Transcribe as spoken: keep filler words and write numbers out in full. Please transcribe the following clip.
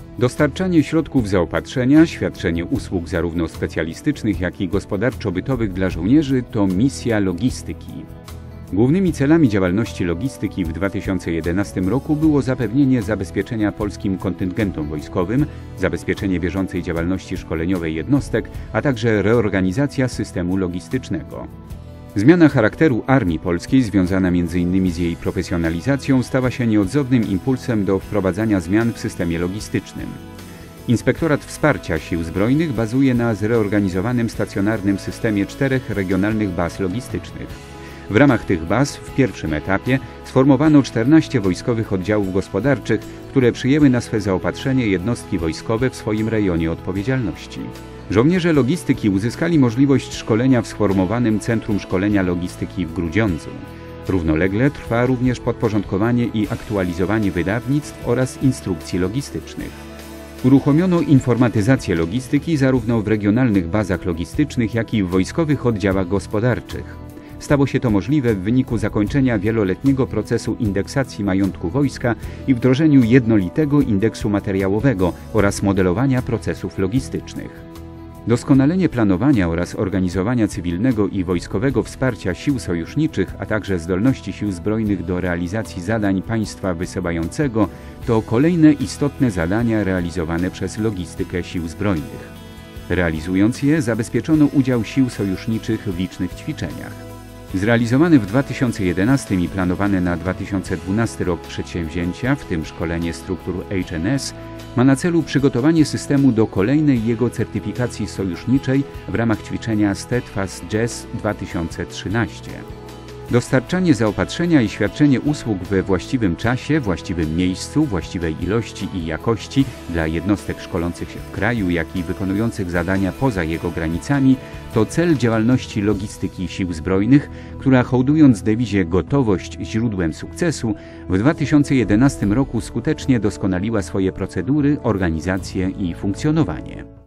Dostarczanie środków zaopatrzenia, świadczenie usług zarówno specjalistycznych, jak i gospodarczo-bytowych dla żołnierzy to misja logistyki. Głównymi celami działalności logistyki w dwa tysiące jedenastym roku było zapewnienie zabezpieczenia polskim kontyngentom wojskowym, zabezpieczenie bieżącej działalności szkoleniowej jednostek, a także reorganizacja systemu logistycznego. Zmiana charakteru Armii Polskiej, związana między innymi z jej profesjonalizacją, stała się nieodzownym impulsem do wprowadzania zmian w systemie logistycznym. Inspektorat Wsparcia Sił Zbrojnych bazuje na zreorganizowanym stacjonarnym systemie czterech regionalnych baz logistycznych. W ramach tych baz w pierwszym etapie sformowano czternaście wojskowych oddziałów gospodarczych, które przyjęły na swe zaopatrzenie jednostki wojskowe w swoim rejonie odpowiedzialności. Żołnierze logistyki uzyskali możliwość szkolenia w sformowanym Centrum Szkolenia Logistyki w Grudziądzu. Równolegle trwa również podporządkowanie i aktualizowanie wydawnictw oraz instrukcji logistycznych. Uruchomiono informatyzację logistyki zarówno w regionalnych bazach logistycznych, jak i w wojskowych oddziałach gospodarczych. Stało się to możliwe w wyniku zakończenia wieloletniego procesu indeksacji majątku wojska i wdrożeniu jednolitego indeksu materiałowego oraz modelowania procesów logistycznych. Doskonalenie planowania oraz organizowania cywilnego i wojskowego wsparcia sił sojuszniczych, a także zdolności sił zbrojnych do realizacji zadań państwa wysyłającego to kolejne istotne zadania realizowane przez logistykę sił zbrojnych. Realizując je, zabezpieczono udział sił sojuszniczych w licznych ćwiczeniach. Zrealizowane w dwa tysiące jedenastym i planowane na dwa tysiące dwunasty rok przedsięwzięcia, w tym szkolenie struktur H N S, ma na celu przygotowanie systemu do kolejnej jego certyfikacji sojuszniczej w ramach ćwiczenia Steadfast Jazz dwa tysiące trzynaście. Dostarczanie zaopatrzenia i świadczenie usług we właściwym czasie, właściwym miejscu, właściwej ilości i jakości dla jednostek szkolących się w kraju, jak i wykonujących zadania poza jego granicami to cel działalności logistyki sił zbrojnych, która hołdując dewizie gotowość źródłem sukcesu w dwa tysiące jedenastym roku skutecznie doskonaliła swoje procedury, organizację i funkcjonowanie.